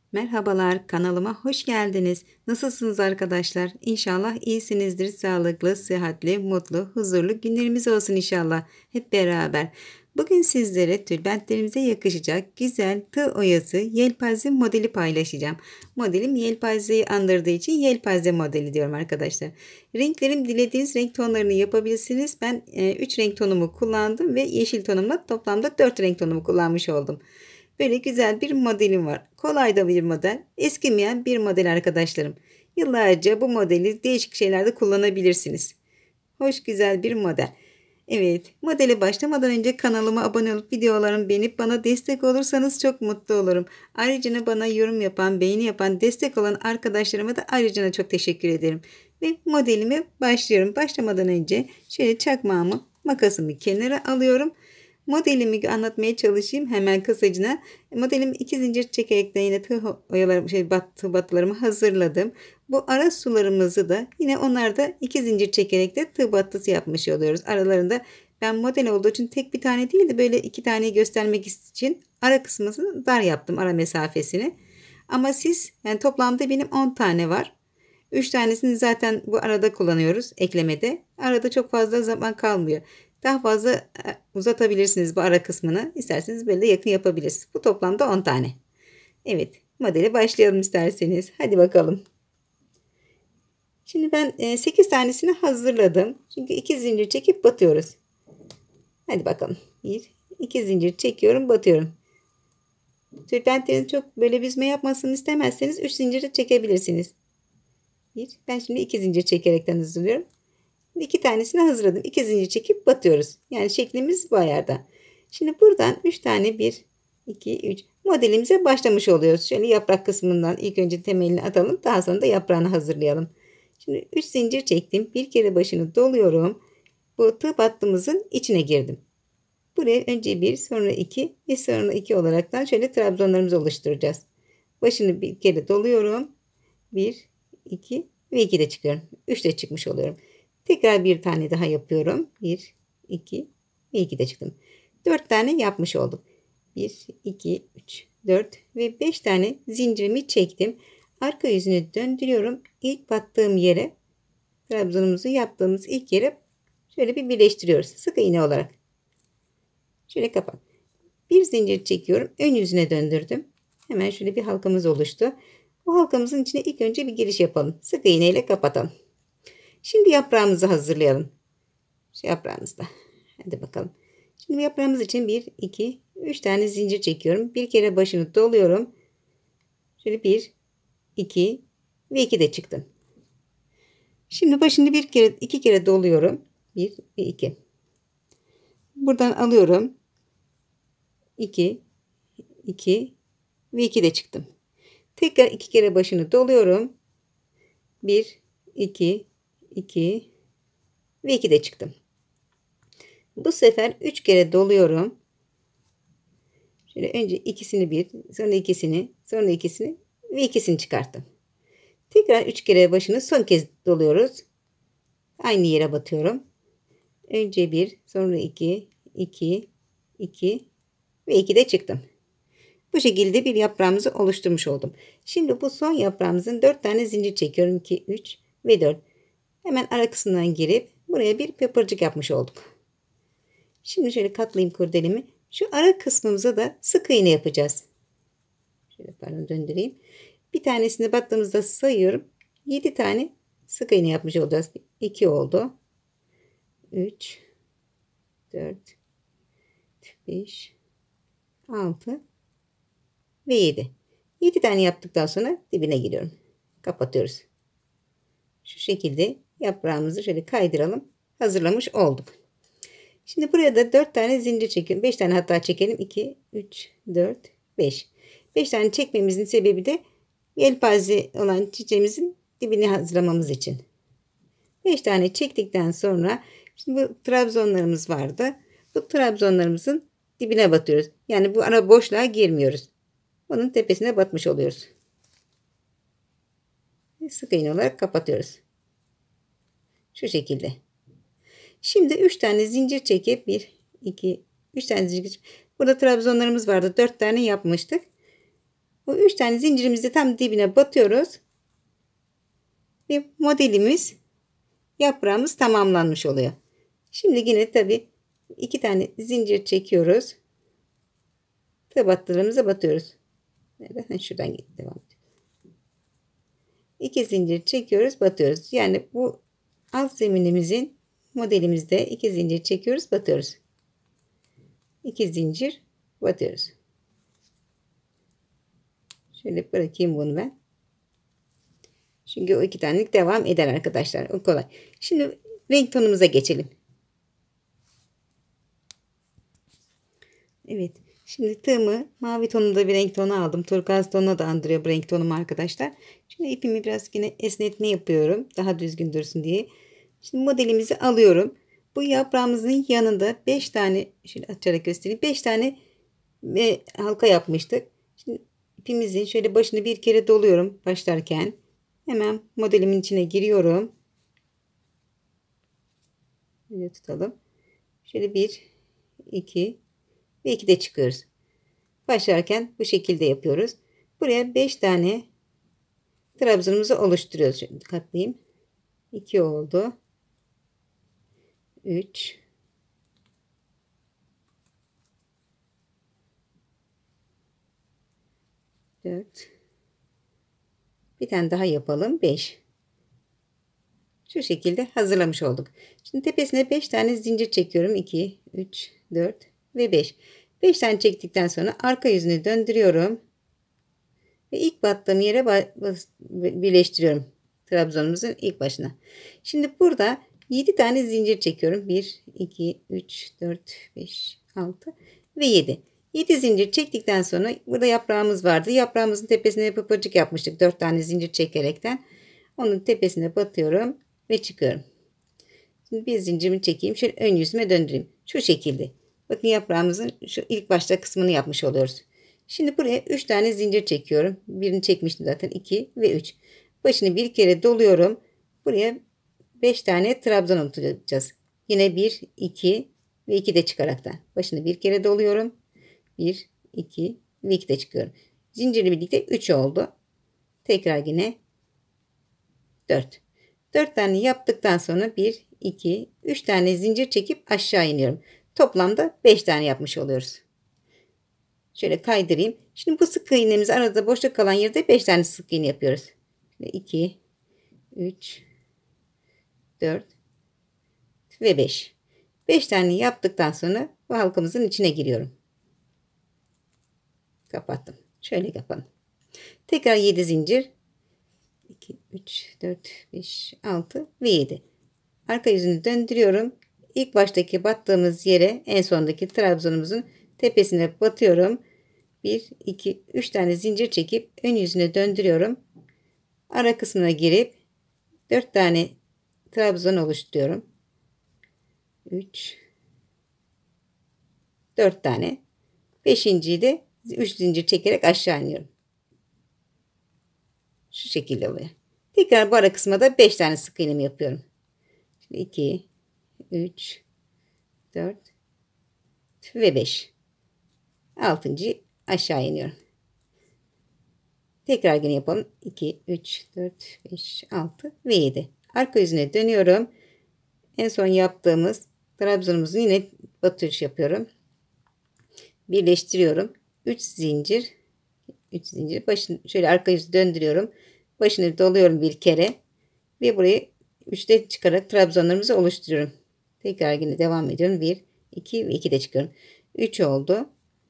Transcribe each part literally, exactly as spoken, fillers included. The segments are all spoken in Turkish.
Merhabalar, kanalıma hoş geldiniz. Nasılsınız arkadaşlar? İnşallah iyisinizdir. Sağlıklı, sıhhatli, mutlu, huzurlu günlerimiz olsun inşallah. Hep beraber. Bugün sizlere tülbentlerimize yakışacak güzel tığ oyası yelpaze modeli paylaşacağım. Modelim yelpazeyi andırdığı için yelpaze modeli diyorum arkadaşlar. Renklerim dilediğiniz renk tonlarını yapabilirsiniz. Ben üç renk tonumu kullandım ve yeşil tonumla toplamda dört renk tonumu kullanmış oldum. Böyle güzel bir modelim var. Kolay da bir model. Eskimeyen bir model arkadaşlarım. Yıllarca bu modeli değişik şeylerde kullanabilirsiniz. Hoş güzel bir model. Evet, modele başlamadan önce kanalıma abone olup videolarımı beğenip bana destek olursanız çok mutlu olurum. Ayrıca bana yorum yapan, beğeni yapan, destek olan arkadaşlarıma da ayrıca çok teşekkür ederim. Ve modelime başlıyorum. Başlamadan önce şöyle çakmağımı, makasımı kenara alıyorum. Modelimi anlatmaya çalışayım hemen kısacına. Modelim iki zincir çekerek de yine tığ oyalarım, şey, bat, tığ battılarımı hazırladım. Bu ara sularımızı da yine onlarda iki zincir çekerek de tığ battısı yapmış oluyoruz. Aralarında ben model olduğu için tek bir tane değil de böyle iki tane göstermek için ara kısmını dar yaptım, ara mesafesini. Ama siz yani toplamda benim on tane var. üç tanesini zaten bu arada kullanıyoruz eklemede. Arada çok fazla zaman kalmıyor. Daha fazla uzatabilirsiniz bu ara kısmını. İsterseniz böyle de yakın yapabilirsiniz. Bu toplamda on tane. Evet, modele başlayalım isterseniz. Hadi bakalım. Şimdi ben sekiz tanesini hazırladım. Çünkü iki zincir çekip batıyoruz. Hadi bakalım. bir iki zincir çekiyorum, batıyorum. Tülbentlerin çok böyle büzme yapmasını istemezseniz üç zincir çekebilirsiniz. bir Ben şimdi iki zincir çekerekten hazırlıyorum. İki tanesini hazırladım. İki zincir çekip batıyoruz. Yani şeklimiz bu ayarda. Şimdi buradan üç tane bir, iki, üç modelimize başlamış oluyoruz. Şöyle yaprak kısmından ilk önce temelini atalım. Daha sonra da yaprağını hazırlayalım. Şimdi üç zincir çektim. Bir kere başını doluyorum. Bu tığ battığımızın içine girdim. Buraya önce bir, sonra iki ve sonra iki olaraktan şöyle trabzonlarımızı oluşturacağız. Başını bir kere doluyorum. bir, iki ve iki de çıkıyorum. üç de çıkmış oluyorum. Tekrar bir tane daha yapıyorum. bir, iki ve iki de çıktım. dört tane yapmış olduk. bir, iki, üç, dört ve beş tane zincirimi çektim. Arka yüzünü döndürüyorum. İlk battığım yere, trabzonumuzu yaptığımız ilk yere şöyle bir birleştiriyoruz. Sık iğne olarak. Şöyle kapat. Bir zincir çekiyorum. Ön yüzüne döndürdüm. Hemen şöyle bir halkamız oluştu. Bu halkamızın içine ilk önce bir giriş yapalım. Sık iğne ile kapatalım. Şimdi yaprağımızı hazırlayalım. Şu yaprağımızda. Hadi bakalım. Şimdi yaprağımız için bir, iki, üç tane zincir çekiyorum. Bir kere başını doluyorum. Şöyle bir, iki ve iki de çıktım. Şimdi başını bir kere, iki kere doluyorum. bir ve iki. Buradan alıyorum. iki, iki ve iki de çıktım. Tekrar iki kere başını doluyorum. bir, iki, iki ve iki de çıktım. Bu sefer üç kere doluyorum. Şöyle önce ikisini bir, sonra ikisini, sonra ikisini ve ikisini çıkarttım. Tekrar üç kere başını son kez doluyoruz. Aynı yere batıyorum. Önce bir, sonra iki, iki, iki ve iki de çıktım. Bu şekilde bir yaprağımızı oluşturmuş oldum. Şimdi bu son yaprağımızın dört tane zincir çekiyorum. iki, üç ve dört. Hemen ara kısmından girip buraya bir pıpırcık yapmış olduk. Şimdi şöyle katlayayım kurdelemi. Şu ara kısmımıza da sık iğne yapacağız. Şöyle pardon döndüreyim. Bir tanesini battığımızda sayıyorum. yedi tane sık iğne yapmış olacağız. iki oldu. üç, dört, beş, altı ve yedi. yedi tane yaptıktan sonra dibine giriyorum. Kapatıyoruz. Şu şekilde yaprağımızı şöyle kaydıralım. Hazırlamış olduk. Şimdi buraya da dört tane zincir çekelim. beş tane hatta çekelim. iki, üç, dört, beş. beş tane çekmemizin sebebi de yelpaze olan çiçeğimizin dibini hazırlamamız için. beş tane çektikten sonra şimdi bu trabzonlarımız vardı. Bu trabzonlarımızın dibine batıyoruz. Yani bu ara boşluğa girmiyoruz. Bunun tepesine batmış oluyoruz. Sık iğne olarak kapatıyoruz. Şu şekilde. Şimdi üç tane zincir çekip bir, iki, üç tane zincir. Burada trabzonlarımız vardı. dört tane yapmıştık. bu üç tane zincirimizi tam dibine batıyoruz. Ve modelimiz, yaprağımız tamamlanmış oluyor. Şimdi yine tabi iki tane zincir çekiyoruz. Battılarımıza batıyoruz. Nereden? Şuradan git, devam ediyoruz. İki zincir çekiyoruz, batıyoruz. Yani bu alt zeminimizin modelimizde iki zincir çekiyoruz, batıyoruz. İki zincir batıyoruz. Şöyle bırakayım bunu ben. Çünkü o iki tanelik devam eder arkadaşlar. O kolay. Şimdi renk tonumuza geçelim. Evet. Şimdi tığımı mavi tonunda bir renk tonu aldım. Turkuaz tonuna da andırıyor bu renk tonum arkadaşlar. Şimdi ipimi biraz yine esnetme yapıyorum. Daha düzgün dursun diye. Şimdi modelimizi alıyorum. Bu yaprağımızın yanında beş tane, şöyle açarak göstereyim. beş tane ve halka yapmıştık. Şimdi ipimizin şöyle başını bir kere doluyorum başlarken. Hemen modelimin içine giriyorum. Böyle tutalım. Şöyle bir, iki ve iki de çıkıyoruz. Başlarken bu şekilde yapıyoruz. Buraya beş tane trabzanımızı oluşturuyoruz. Şöyle katlayayım. iki oldu. üç, dört, bir tane daha yapalım. beş. Şu şekilde hazırlamış olduk. Şimdi tepesine beş tane zincir çekiyorum. iki, üç, dört ve beş. beş tane çektikten sonra arka yüzünü döndürüyorum. Ve ilk battığım yere birleştiriyorum. Trabzanımızın ilk başına. Şimdi burada yedi tane zincir çekiyorum. bir, iki, üç, dört, beş, altı ve yedi. yedi zincir çektikten sonra burada yaprağımız vardı. Yaprağımızın tepesine pıpırcık yapmıştık. dört tane zincir çekerekten. Onun tepesine batıyorum ve çıkıyorum. Şimdi bir zincirimi çekeyim. Şöyle ön yüzüme döndüreyim. Şu şekilde. Bakın yaprağımızın şu ilk başta kısmını yapmış oluyoruz. Şimdi buraya üç tane zincir çekiyorum. Birini çekmiştim zaten. iki ve üç. Başını bir kere doluyorum. Buraya beş tane trabzan oturacağız. Yine bir, iki ve iki de çıkaraktan. Başını bir kere doluyorum. bir, iki ve iki de çıkıyorum. Zincirle birlikte üç oldu. Tekrar yine dört. dört tane yaptıktan sonra bir, iki, üç tane zincir çekip aşağı iniyorum. Toplamda beş tane yapmış oluyoruz. Şöyle kaydırayım. Şimdi bu sık iğnemiz arada boşluk kalan yerde beş tane sık iğne yapıyoruz. iki, üç, dört ve beş. beş tane yaptıktan sonra bu halkamızın içine giriyorum. Kapattım. Şöyle yapalım. Tekrar yedi zincir. iki, üç, dört, beş, altı ve yedi. Arka yüzünü döndürüyorum. İlk baştaki battığımız yere en sondaki trabzanımızın tepesine batıyorum. bir, iki, üç tane zincir çekip ön yüzüne döndürüyorum. Ara kısmına girip dört tane trabzan oluşturuyorum. üç, dört tane. beşinciyi de üç zincir çekerek aşağı iniyorum. Şu şekilde oluyor. Tekrar bu ara kısma da beş tane sık iğnemi yapıyorum. Şimdi iki, üç, dört ve beş. altıncıyı aşağı iniyorum. Tekrar yine yapalım. iki, üç, dört, beş, altı ve yedi. Arka yüzüne dönüyorum. En son yaptığımız trabzanımızı yine batış yapıyorum. Birleştiriyorum. üç zincir. üç zincir. Başını şöyle arka yüzü döndürüyorum. Başını doluyorum bir kere. Ve burayı üçte çıkarak trabzanlarımızı oluşturuyorum. Tekrar yine devam ediyorum. bir, iki ve iki de çıkıyorum. üç oldu.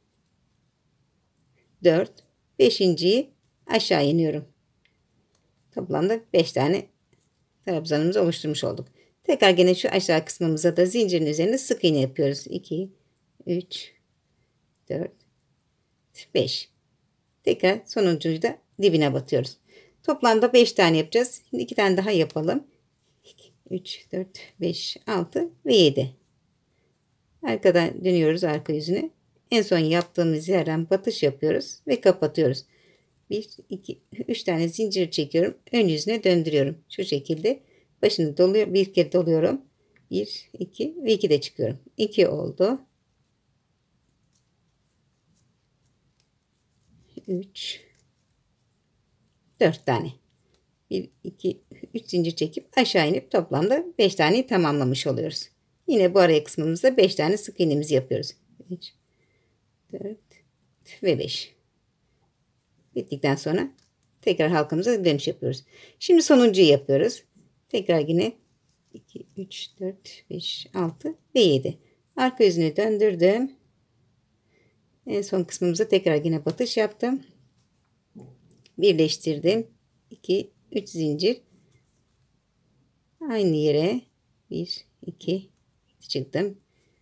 dört. beşinciyi aşağı iniyorum. Toplamda beş tane trabzanımızı oluşturmuş olduk. Tekrar gene şu aşağı kısmımıza da zincirin üzerinde sık iğne yapıyoruz. iki, üç, dört, beş. Tekrar sonuncuyu da dibine batıyoruz. Toplamda beş tane yapacağız. Şimdi iki tane daha yapalım. iki, üç, dört, beş, altı ve yedi. Arkadan dönüyoruz arka yüzüne. En son yaptığımız yerden batış yapıyoruz ve kapatıyoruz. bir, iki, üç tane zincir çekiyorum. Ön yüzüne döndürüyorum. Şu şekilde başını doluyor. Bir kere doluyorum. bir, iki ve iki de çıkıyorum. iki oldu. üç, dört tane. bir, iki, üç zincir çekip aşağı inip toplamda beş taneyi tamamlamış oluyoruz. Yine bu araya kısmımızda beş tane sık iğnemizi yapıyoruz. üç, dört ve beş. Bittikten sonra tekrar halkamıza dönüş yapıyoruz. Şimdi sonuncuyu yapıyoruz. Tekrar yine iki, üç, dört, beş, altı ve yedi. Arka yüzünü döndürdüm. En son kısmımıza tekrar yine batış yaptım. Birleştirdim. iki, üç zincir. Aynı yere bir, iki çıktım.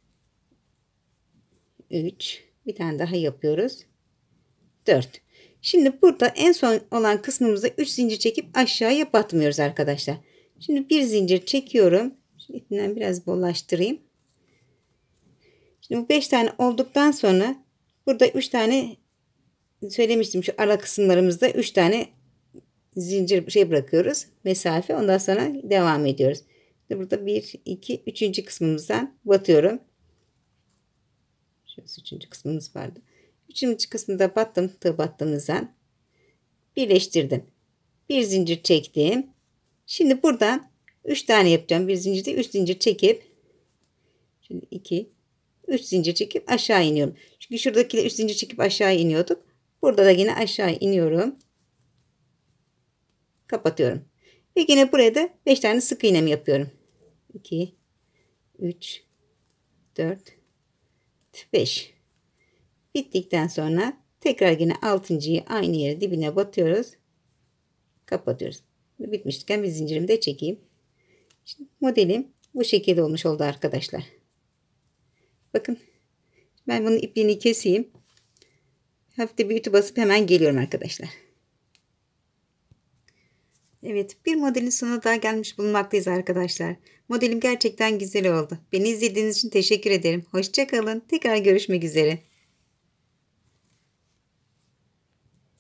üç. Bir tane daha yapıyoruz. dört. Şimdi burada en son olan kısmımızda üç zincir çekip aşağıya batmıyoruz arkadaşlar. Şimdi bir zincir çekiyorum. Şimdi ipinden biraz bollaştırayım. Şimdi bu beş tane olduktan sonra burada üç tane söylemiştim, şu ara kısımlarımızda üç tane zincir şey bırakıyoruz. Mesafe. Ondan sonra devam ediyoruz. Şimdi burada bir, iki, üçüncü kısmımızdan batıyorum. Şurası üçüncü kısmımız vardı. Üçüncü kısmında battım. Tığ battığımızdan birleştirdim. Bir zincir çektim. Şimdi buradan üç tane yapacağım. Bir zincirde üç zincir çekip şimdi iki, üç zincir çekip aşağı iniyorum. Çünkü şuradaki üç zincir çekip aşağı iniyorduk. Burada da yine aşağı iniyorum. Kapatıyorum. Ve yine buraya da beş tane sık iğnemi yapıyorum. iki, üç, dört, beş. Bittikten sonra tekrar yine altıncıyı aynı yere dibine batıyoruz. Kapatıyoruz. Bitmişken bir zincirimi de çekeyim. Şimdi modelim bu şekilde olmuş oldu arkadaşlar. Bakın ben bunun ipliğini keseyim. Hafif de bir ütü basıp hemen geliyorum arkadaşlar. Evet, bir modelin sonuna daha gelmiş bulunmaktayız arkadaşlar. Modelim gerçekten güzel oldu. Beni izlediğiniz için teşekkür ederim. Hoşça kalın. Tekrar görüşmek üzere.